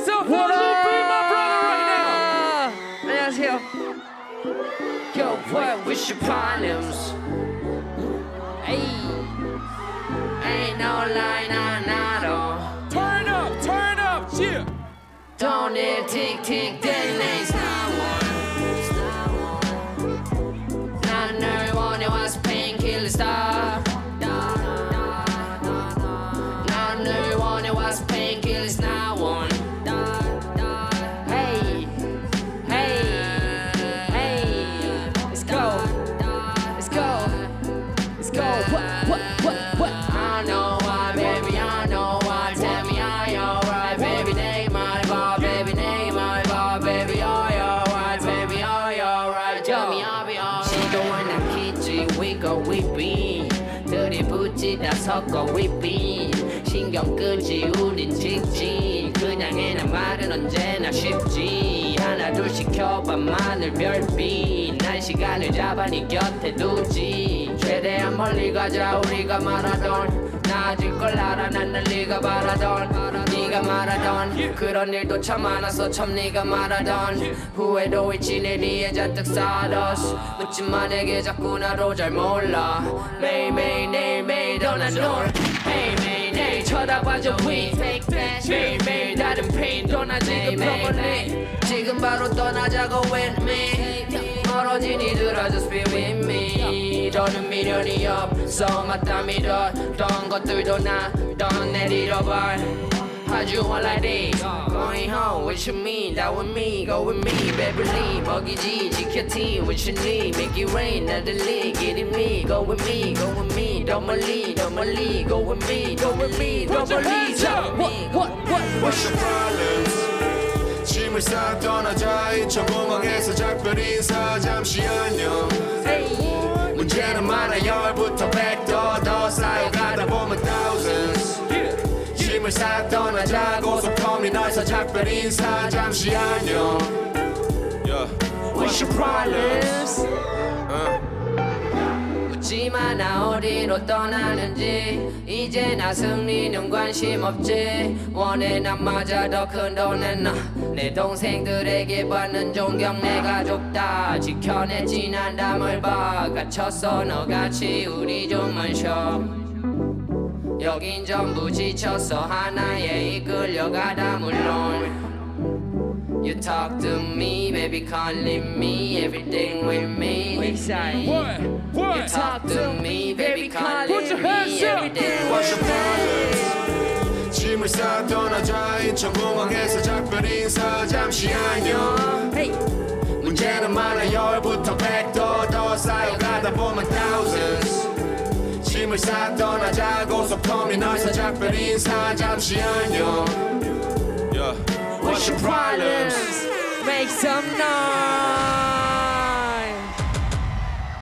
hands up for Lippy, my brother, right now. 안녕하세요. Yo, what with your problems? Hey, ain't no line on auto. Turn up, yeah. Don't it tick tick, then it's not one. 난 널 원해 was painkiller star. 난 널 원해 was painkiller not one. Hey, hey, hey, let's go, let's go, let's go. What? I know why, baby, I know why. Tell me are you alright, baby? Name my bar, baby, name my bar, baby, are you alright, baby, are you alright? Tell me I'll be alright. 시도는 않겠지, we go whipping. 들이붙이다 섞어 whipping. 신경 끄지 우린 직진. 그냥 해는 말은 언제나 쉽지. 하나 둘 시켜봐 마늘 별빛. 난 시간을 잡아 네 곁에 두지. 최대한 멀리 가자 우리가 말하던. 나아질 걸 알아 난 날 네가 바라던. 네가 말하던 그런 일도 참 많았어 참 네가 말하던. 후회도 있지 내 뒤에 잔뜩 쌓아뒀어. 묻지마 내게 자꾸 나도 잘 몰라. 매일매일 내일매일 더 난 널 매일매일 쳐다봐줘 please. 매일매일 다른 pain 더 나 지금 떠벌리. 지금 바로 떠나자고 with me. 멀어진 이들아 just be with me. 더는 미련이 없어 맞다 믿었던 것들도 나 떠내리려 봐. How'd you want like this? Going home, what you mean? That with me, go with me, Beverly. 먹이지, 지켰지, what you need? Make it rain, 나들리, get it me. Go with me, go with me, 더 멀리, 더 멀리. Go with me, go with me, 더 멀리. What's your problems? 짐을 싸 떠나자 인천공항에서 작별 인사 잠시 안녕. 문제는 많아 10부터 100 더 쌓여가다 보면 thousands. 짐을 싸 떠나자 고속터미널에서 작별 인사 잠시 안녕. What's your problems? 묻지마 나 어디로 떠나는지. 이제 나 승리는 관심 없지. 원해 난 맞아 더 큰 돈에 나. 내 동생들에게 받는 존경 내 가족 다 지켜냈지 난 담을 봐. 갇혔어 너같이 우리 좀만 쉬어. 여긴 전부 지쳤어 하나에 이끌려가다 물론. You talk to me, baby, calling me, everything with me. What? You talk to me, baby, calling me, everything What's your with problems? 짐을 싸 떠나자 인천공항에서 작별 인사 잠시 안녕. 문제는 많아 10부터 100 더 쌓여가다 보면 thousands. 짐을 싸 떠나자 고속터미널에서 작별 인사 잠시 안녕. What's your problems? Make some noise.